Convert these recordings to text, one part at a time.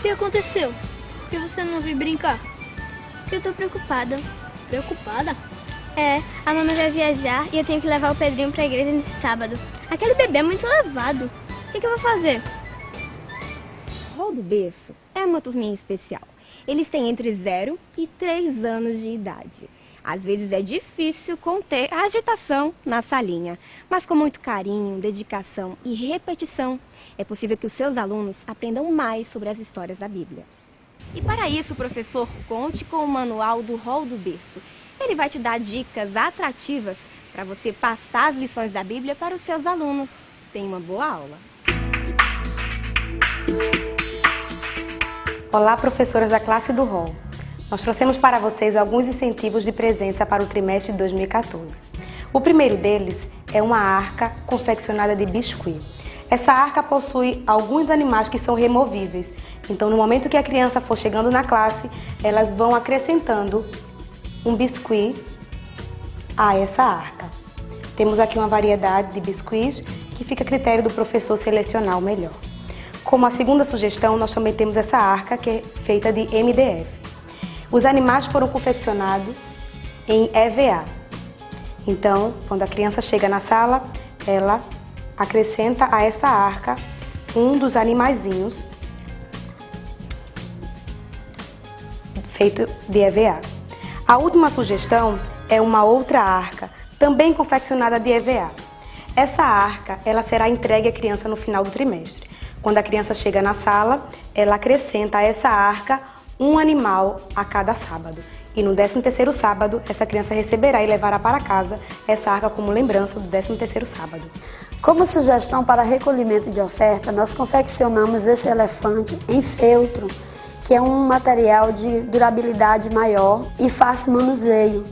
que aconteceu? Por que você não veio brincar? Eu tô preocupada. Preocupada? A mamãe vai viajar e eu tenho que levar o Pedrinho pra igreja nesse sábado. Aquele bebê é muito levado. O que eu vou fazer? Hall do Berço é uma turminha especial. Eles têm entre 0 e 3 anos de idade. Às vezes é difícil conter a agitação na salinha, mas com muito carinho, dedicação e repetição, é possível que os seus alunos aprendam mais sobre as histórias da Bíblia. E para isso, professor, conte com o manual do Hall do Berço. Ele vai te dar dicas atrativas para você passar as lições da Bíblia para os seus alunos. Tenha uma boa aula! Olá, professoras da classe do Hall. Nós trouxemos para vocês alguns incentivos de presença para o trimestre de 2014. O primeiro deles é uma arca confeccionada de biscuit. Essa arca possui alguns animais que são removíveis. Então, no momento que a criança for chegando na classe, elas vão acrescentando um biscuit a essa arca. Temos aqui uma variedade de biscuits que fica a critério do professor selecionar o melhor. Como a segunda sugestão, nós também temos essa arca que é feita de MDF. Os animais foram confeccionados em EVA. Então, quando a criança chega na sala, ela acrescenta a essa arca um dos animaizinhos feito de EVA. A última sugestão é uma outra arca, também confeccionada de EVA. Essa arca, ela será entregue à criança no final do trimestre. Quando a criança chega na sala, ela acrescenta a essa arca um animal a cada sábado. E no 13º sábado, essa criança receberá e levará para casa essa arca como lembrança do 13º sábado. Como sugestão para recolhimento de oferta, nós confeccionamos esse elefante em feltro, que é um material de durabilidade maior e fácil manuseio.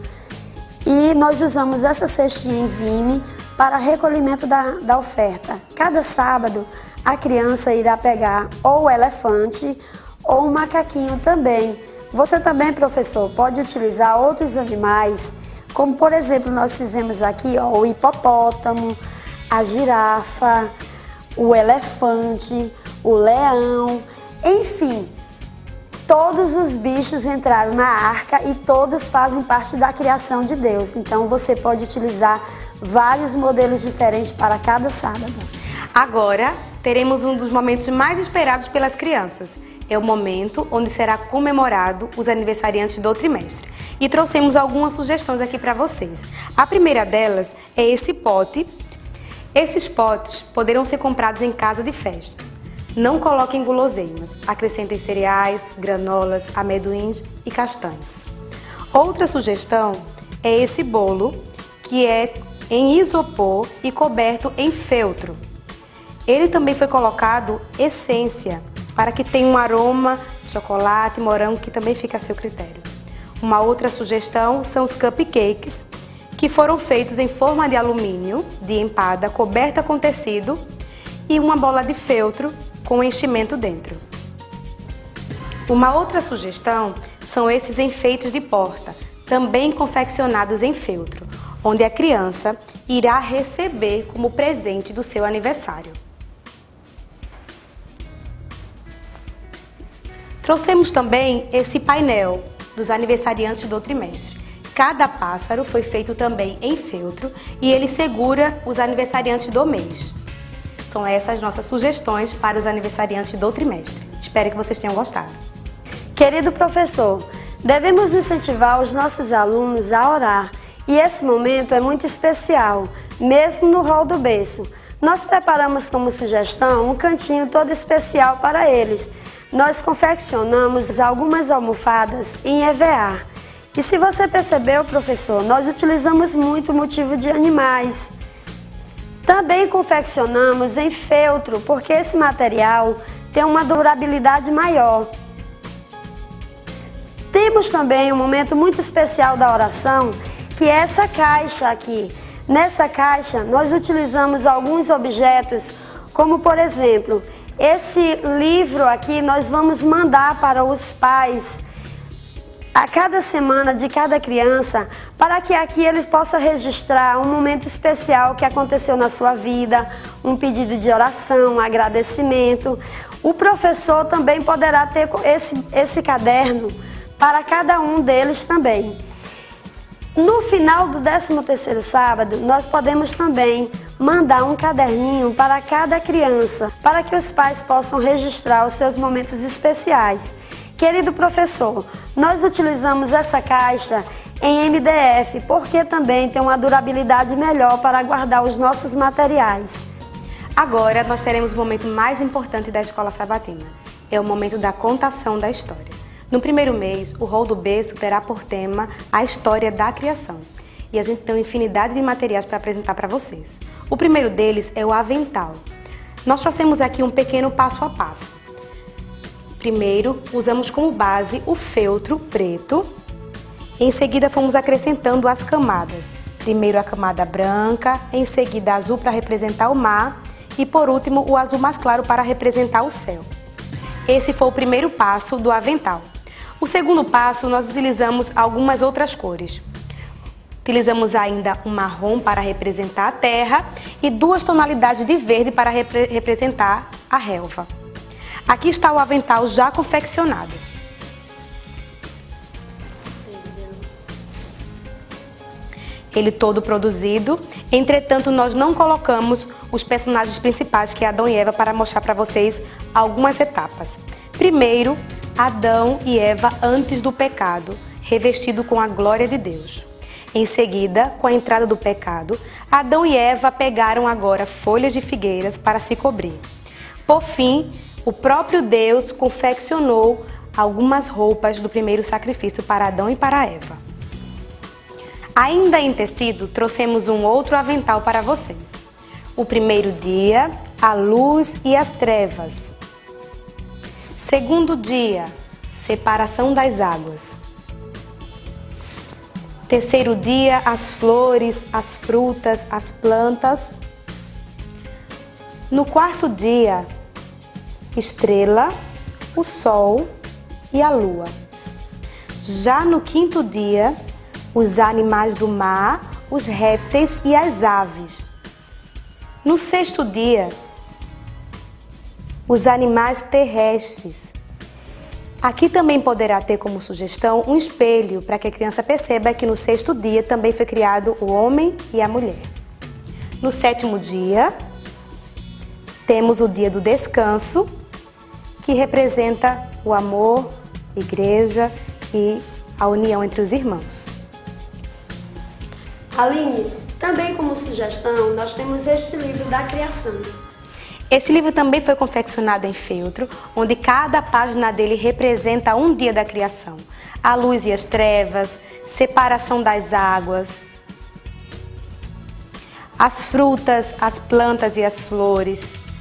E nós usamos essa cestinha em vime para recolhimento da oferta. Cada sábado, a criança irá pegar ou o elefante ou um macaquinho também. Você também, professor, pode utilizar outros animais, como por exemplo, nós fizemos aqui o hipopótamo, a girafa, o elefante, o leão, enfim. Todos os bichos entraram na arca e todos fazem parte da criação de Deus. Então você pode utilizar vários modelos diferentes para cada sábado. Agora teremos um dos momentos mais esperados pelas crianças. É o momento onde será comemorado os aniversariantes do trimestre. E trouxemos algumas sugestões aqui para vocês. A primeira delas é esse pote. Esses potes poderão ser comprados em casa de festas. Não coloquem guloseimas, acrescentem cereais, granolas, amendoins e castanhas. Outra sugestão é esse bolo, que é em isopor e coberto em feltro. Ele também foi colocado essência, para que tenha um aroma de chocolate, morango, que também fica a seu critério. Uma outra sugestão são os cupcakes, que foram feitos em forma de alumínio, de empada, coberta com tecido e uma bola de feltro com enchimento dentro. Uma outra sugestão são esses enfeites de porta, também confeccionados em feltro, onde a criança irá receber como presente do seu aniversário. Trouxemos também esse painel dos aniversariantes do trimestre. Cada pássaro foi feito também em feltro e ele segura os aniversariantes do mês. São essas nossas sugestões para os aniversariantes do trimestre. Espero que vocês tenham gostado. Querido professor, devemos incentivar os nossos alunos a orar e esse momento é muito especial, mesmo no Hall do Berço. Nós preparamos como sugestão um cantinho todo especial para eles. Nós confeccionamos algumas almofadas em EVA. E se você percebeu, professor, nós utilizamos muito motivo de animais. Também confeccionamos em feltro, porque esse material tem uma durabilidade maior. Temos também um momento muito especial da oração, que é essa caixa aqui. Nessa caixa, nós utilizamos alguns objetos, como por exemplo, esse livro aqui nós vamos mandar para os pais a cada semana de cada criança, para que aqui ele possa registrar um momento especial que aconteceu na sua vida, um pedido de oração, um agradecimento. O professor também poderá ter esse caderno para cada um deles também. No final do 13º sábado, nós podemos também mandar um caderninho para cada criança, para que os pais possam registrar os seus momentos especiais. Querido professor, nós utilizamos essa caixa em MDF, porque também tem uma durabilidade melhor para guardar os nossos materiais. Agora nós teremos o momento mais importante da Escola Sabatina. É o momento da contação da história. No primeiro mês, o Rol do Berço terá por tema a história da criação. E a gente tem uma infinidade de materiais para apresentar para vocês. O primeiro deles é o avental. Nós trouxemos aqui um pequeno passo a passo. Primeiro, usamos como base o feltro preto. Em seguida, fomos acrescentando as camadas. Primeiro a camada branca, em seguida azul para representar o mar e por último o azul mais claro para representar o céu. Esse foi o primeiro passo do avental. O segundo passo, nós utilizamos algumas outras cores. Utilizamos ainda um marrom para representar a terra e 2 tonalidades de verde para representar a relva. Aqui está o avental já confeccionado. Ele todo produzido, entretanto nós não colocamos os personagens principais, que é Adão e Eva, para mostrar para vocês algumas etapas. Primeiro, Adão e Eva antes do pecado, revestido com a glória de Deus. Em seguida, com a entrada do pecado, Adão e Eva pegaram agora folhas de figueiras para se cobrir. Por fim, o próprio Deus confeccionou algumas roupas do primeiro sacrifício para Adão e para Eva. Ainda em tecido, trouxemos um outro avental para vocês. O primeiro dia, a luz e as trevas. Segundo dia, separação das águas. Terceiro dia, as flores, as frutas, as plantas. No quarto dia, estrela, o sol e a lua. Já no quinto dia, os animais do mar, os répteis e as aves. No sexto dia, os animais terrestres. Aqui também poderá ter como sugestão um espelho, para que a criança perceba que no sexto dia também foi criado o homem e a mulher. No sétimo dia, temos o dia do descanso, que representa o amor, a igreja e a união entre os irmãos. Aline, também como sugestão, nós temos este livro da criação. Este livro também foi confeccionado em feltro, onde cada página dele representa um dia da criação. A luz e as trevas, separação das águas, as frutas, as plantas e as flores,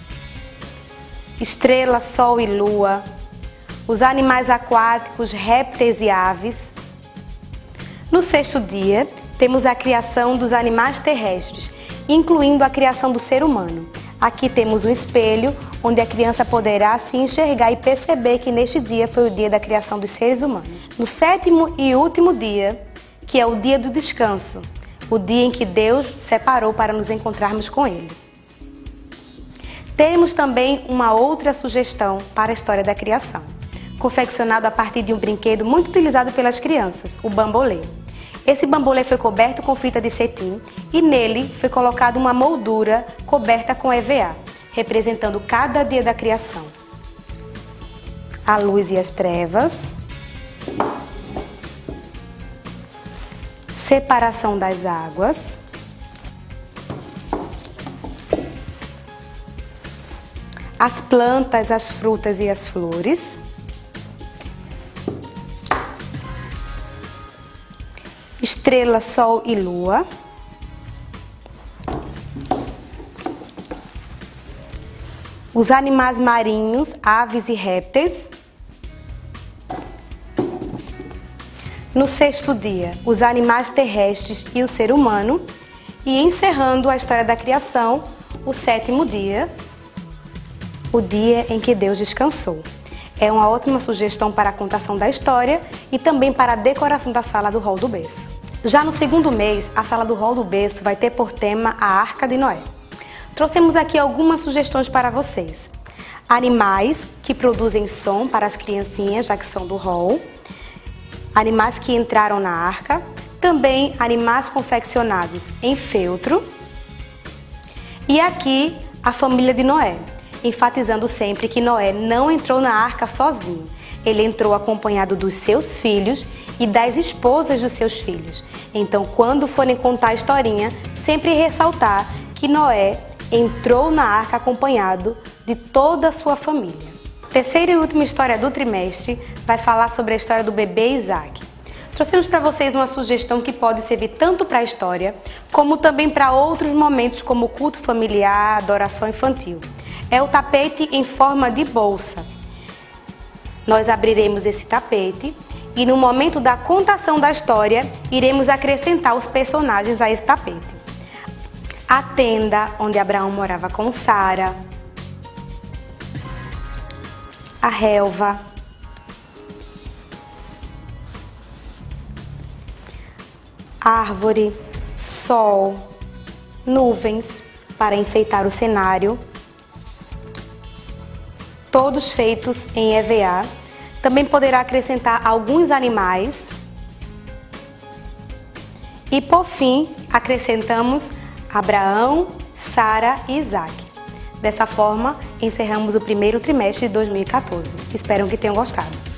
estrela, sol e lua, os animais aquáticos, répteis e aves. No sexto dia, temos a criação dos animais terrestres, incluindo a criação do ser humano. Aqui temos um espelho, onde a criança poderá se enxergar e perceber que neste dia foi o dia da criação dos seres humanos. No sétimo e último dia, que é o dia do descanso, o dia em que Deus separou para nos encontrarmos com Ele. Temos também uma outra sugestão para a história da criação, confeccionado a partir de um brinquedo muito utilizado pelas crianças, o bambolê. Esse bambolê foi coberto com fita de cetim e nele foi colocada uma moldura coberta com EVA, representando cada dia da criação. A luz e as trevas, separação das águas, as plantas, as frutas e as flores, estrela, sol e lua, os animais marinhos, aves e répteis. No sexto dia, os animais terrestres e o ser humano. E encerrando a história da criação, o sétimo dia, o dia em que Deus descansou. É uma ótima sugestão para a contação da história e também para a decoração da sala do Rol do Berço. Já no segundo mês, a sala do Rol do Berço vai ter por tema a Arca de Noé. Trouxemos aqui algumas sugestões para vocês. Animais que produzem som para as criancinhas, já que são do rol. Animais que entraram na arca. Também animais confeccionados em feltro. E aqui a família de Noé, enfatizando sempre que Noé não entrou na arca sozinho. Ele entrou acompanhado dos seus filhos e das esposas dos seus filhos. Então, quando forem contar a historinha, sempre ressaltar que Noé entrou na arca acompanhado de toda a sua família. Terceira e última história do trimestre vai falar sobre a história do bebê Isaac. Trouxemos para vocês uma sugestão que pode servir tanto para a história, como também para outros momentos como o culto familiar, adoração infantil. É o tapete em forma de bolsa. Nós abriremos esse tapete e no momento da contação da história, iremos acrescentar os personagens a esse tapete. A tenda onde Abraão morava com Sara, a relva, árvore, sol, nuvens para enfeitar o cenário, todos feitos em EVA. Também poderá acrescentar alguns animais e, por fim, acrescentamos Abraão, Sara e Isaac. Dessa forma, encerramos o primeiro trimestre de 2014. Espero que tenham gostado.